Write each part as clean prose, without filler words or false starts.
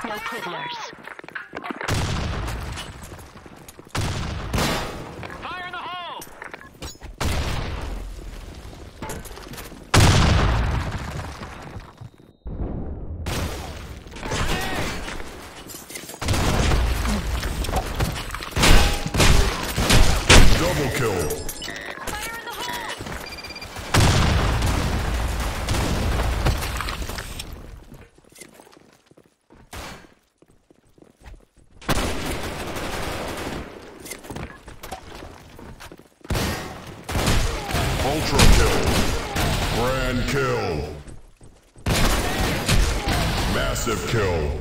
No prisoners. Fire in the hole! Double kill. Ultra kill. Grand kill. Massive kill.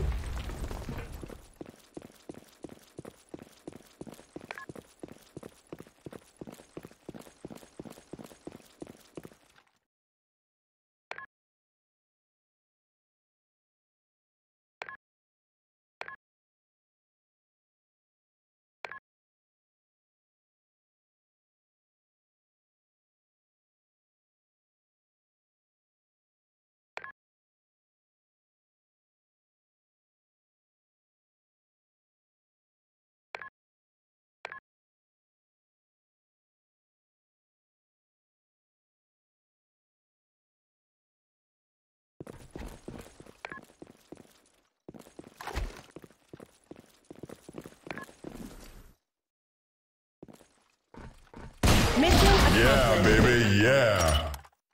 Mission Yeah, accomplished. baby, yeah.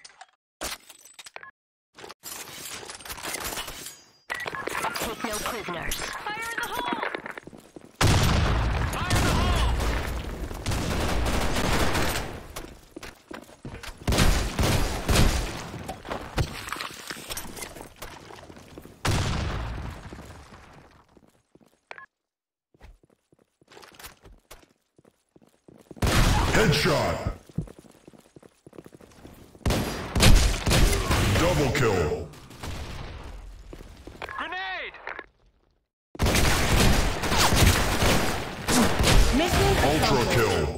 Take no prisoners. Fire in the hole! Fire in the hole! Headshot. Double kill. Grenade! Mission Ultra accomplished. kill.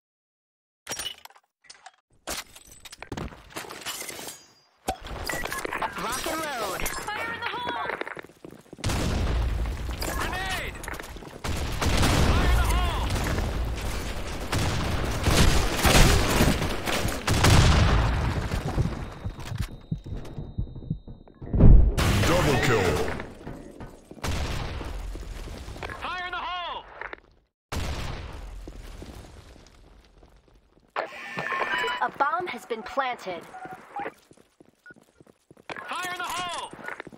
Rock and load. Fire in the hole! Grenade! Fire in the hole! Double kill. Fire in the hole! A bomb has been planted. Fire in the hole!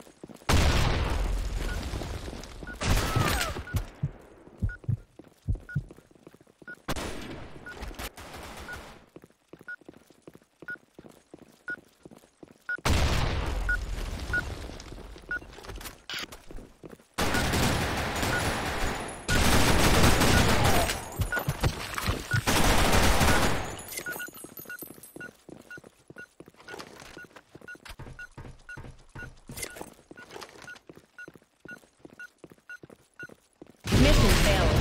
Mission failed.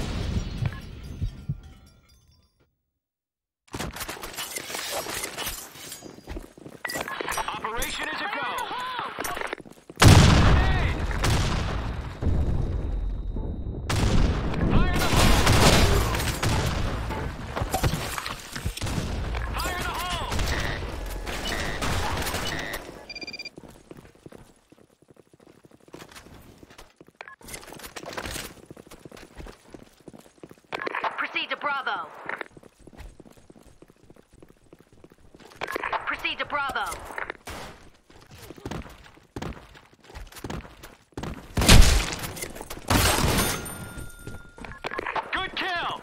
Operation is a go! Grenade! Fire in the hole! Fire in the hole! Proceed to Bravo. Proceed to Bravo. Good kill!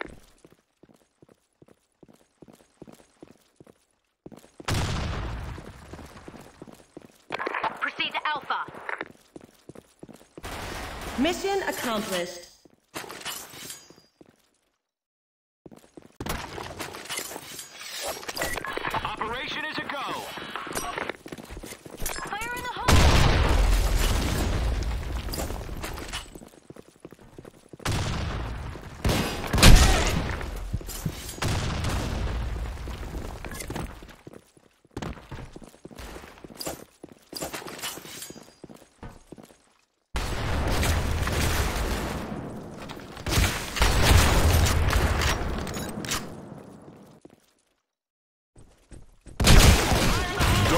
Proceed to Alpha. Mission accomplished. Operation is a go! Fire in the hole!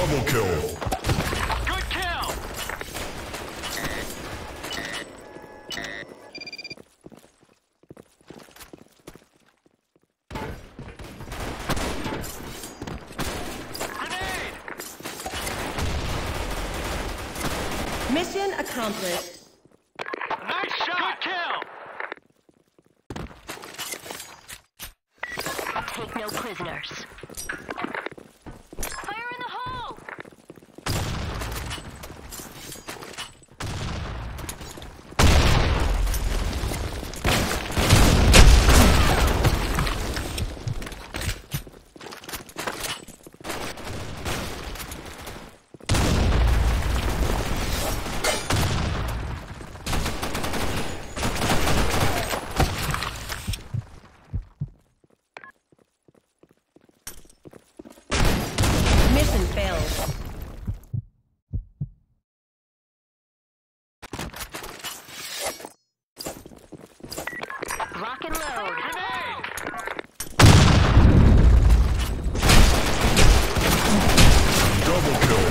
Double kill. Good kill. Grenade. Mission accomplished. Nice shot. Good kill. Take no prisoners. Fire in the hole! Mission failed. Rock and load. Grenade. Double kill.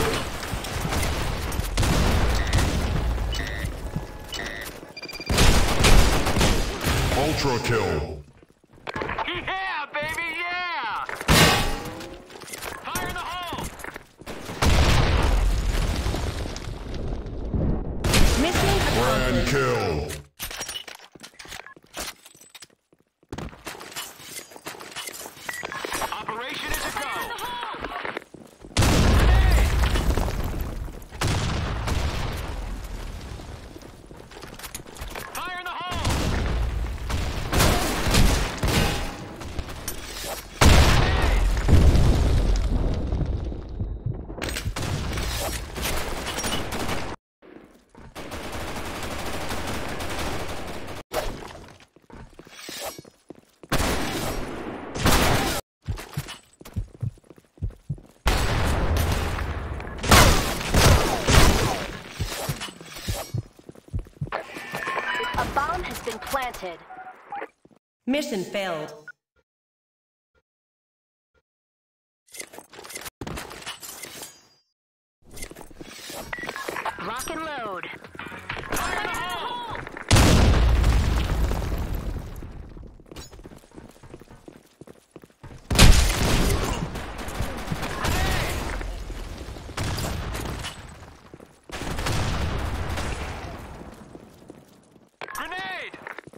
Ultra kill. Yeah, baby, yeah. Fire in the hole. Mission Grand accomplished. kill. Operation is a go. Fire in the hole. A bomb has been planted. Mission failed. Rock and load. Fire in the hole. Grenade.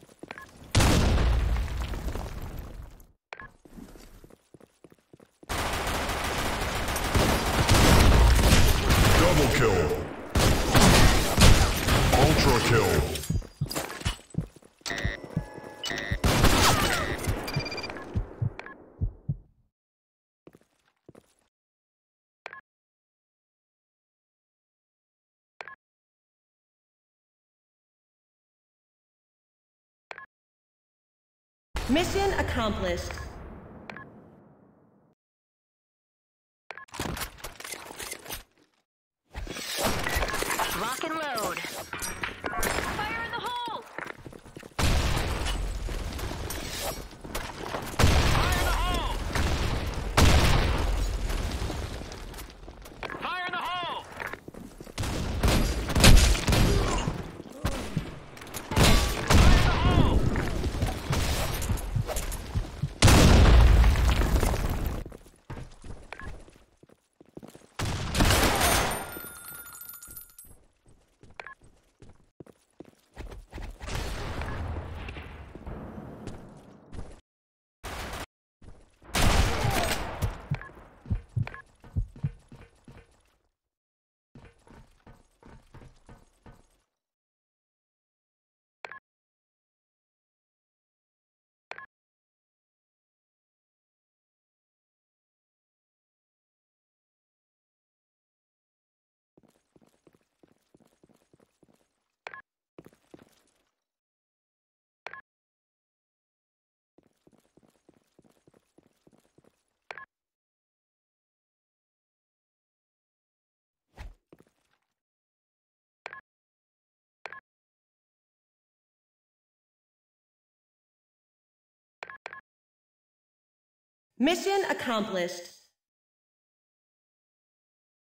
Double kill. Ultra kill. Mission accomplished. Rock and load. Fire in the hole! Fire in the hole. Fire in the hole. Fire in the hole. Mission accomplished.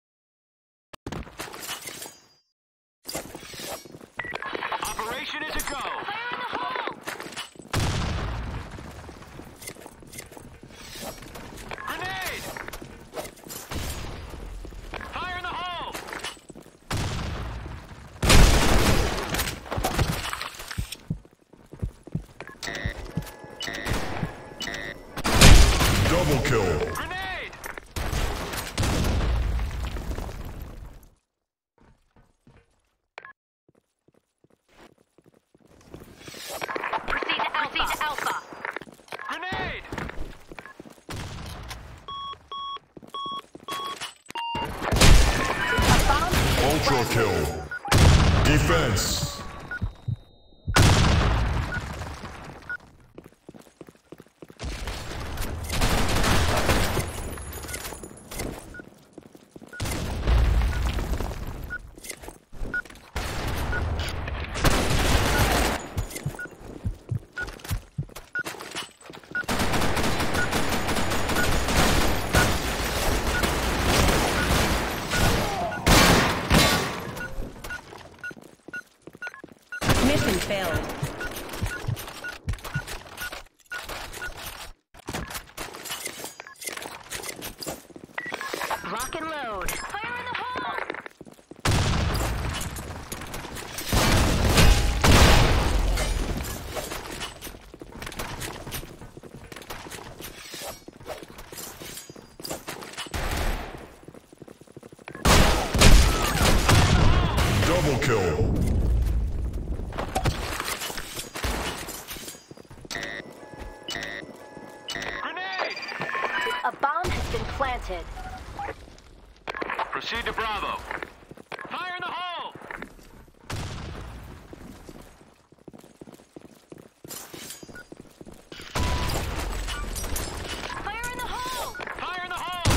Ultra kill. Defense. Mission failed. Rock and load. Fire in the hole! Double kill. A bomb has been planted. Proceed to Bravo. Fire in the hole! Fire in the hole! Fire in the hole!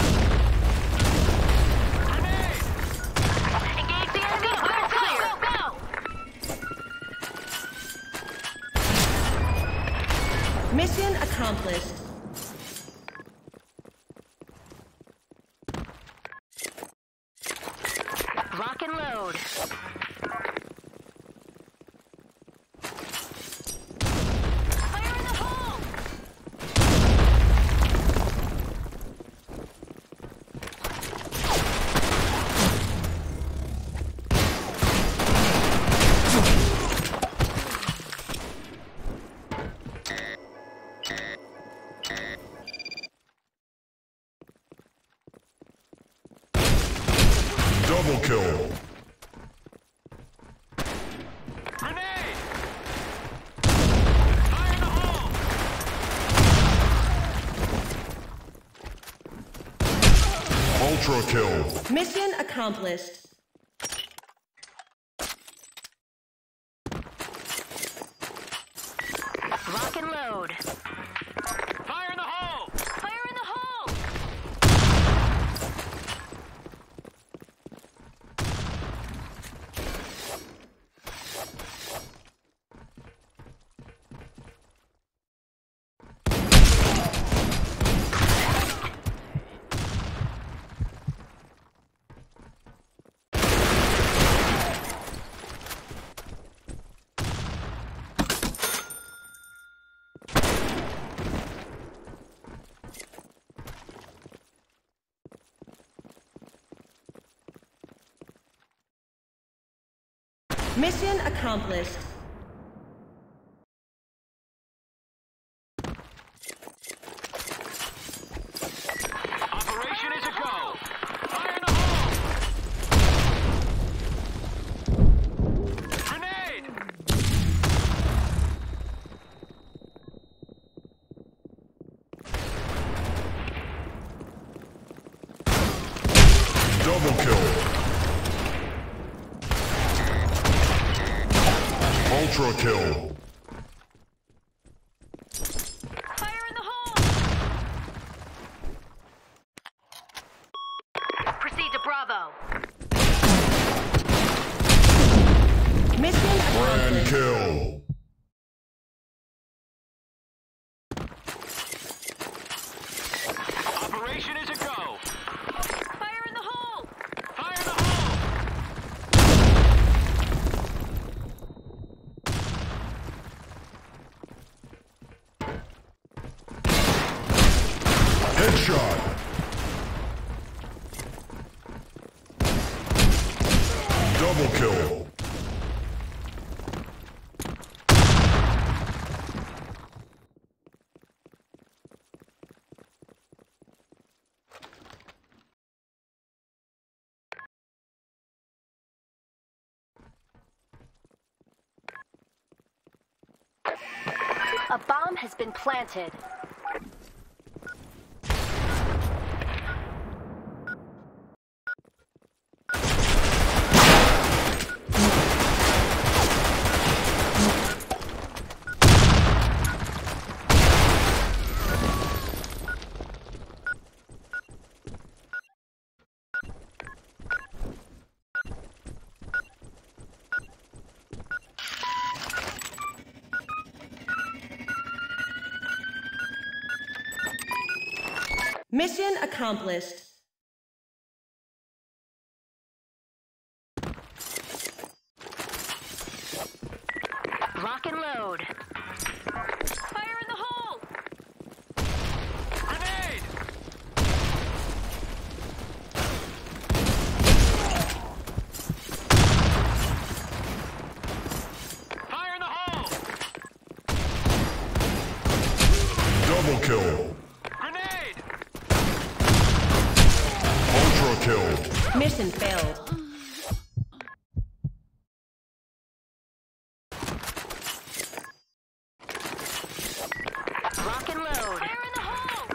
Grenade! Engage the enemy! We're clear! Go, go! Mission accomplished. Rock and load. Fire in the hole! Double kill. Grenade! Fire in the hole! Ultra kill. Mission accomplished. Rock and load. Fire in the hole! Fire in the hole! Mission accomplished. Operation is a go! Fire in the hole! Grenade! Double kill. Ultra kill. Fire in the hole! Proceed to Bravo. Mission Grand accomplished. kill. Operation is a go! Fire in the hole! Fire in the hole! Headshot. Double kill. A bomb has been planted. Mission accomplished. Lock and load. Fire in the hole! Grenade! Fire in the hole! Double kill. Grenade! Ultra kill. Mission failed. Lock and load. Fire in the hole!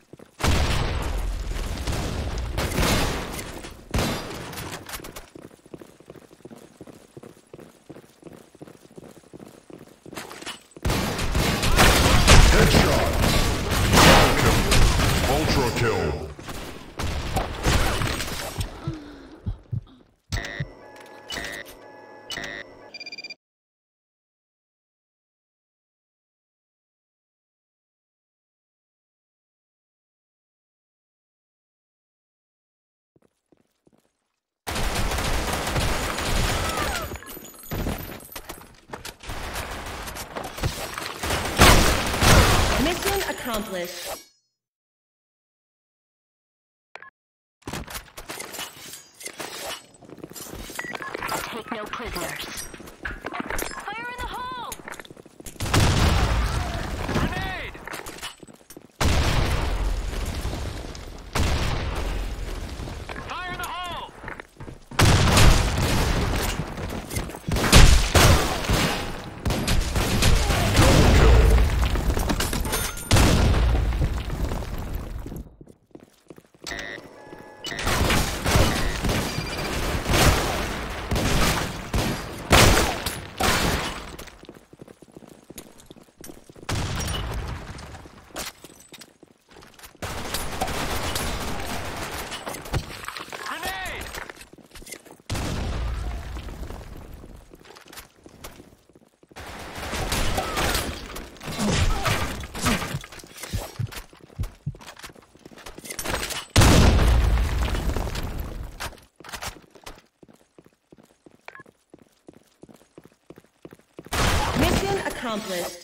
Headshot. Double kill. Ultra kill. Mission accomplished. Take no prisoners. Fire in the hole! Grenade! Fire in the hole! Double kill. Grenade! Mission accomplished.